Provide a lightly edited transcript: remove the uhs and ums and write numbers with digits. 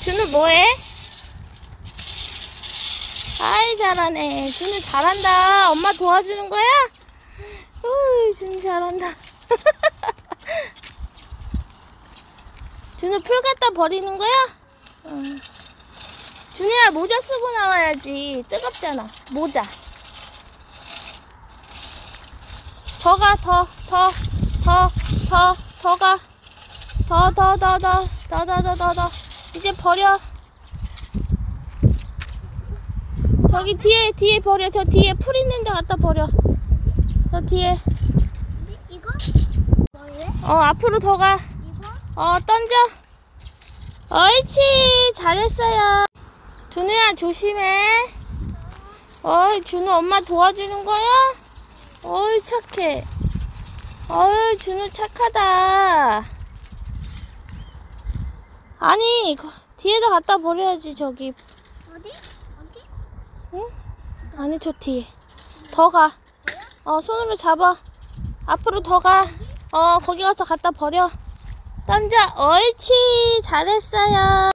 준우 뭐해? 아이 잘하네. 준우 잘한다. 엄마 도와주는 거야? 준우 잘한다. 준우 풀 갖다 버리는 거야? 준우야 모자 쓰고 나와야지. 뜨겁잖아. 모자. 더 가, 더 가. 더. 이제 버려. 저기 뒤에 버려. 저 뒤에 풀 있는 데 갖다 버려. 저 뒤에. 이거? 뭐래? 앞으로 더 가. 이거? 던져. 옳지. 잘했어요. 준우야, 조심해. 준우 엄마 도와주는 거야? 착해. 준우 착하다. 아니, 뒤에다 갖다 버려야지, 저기. 어디? 응? 아니, 저 뒤에. 더 가. 손으로 잡아. 앞으로 더 가. 거기 가서 갖다 버려. 던져. 옳지. 잘했어요.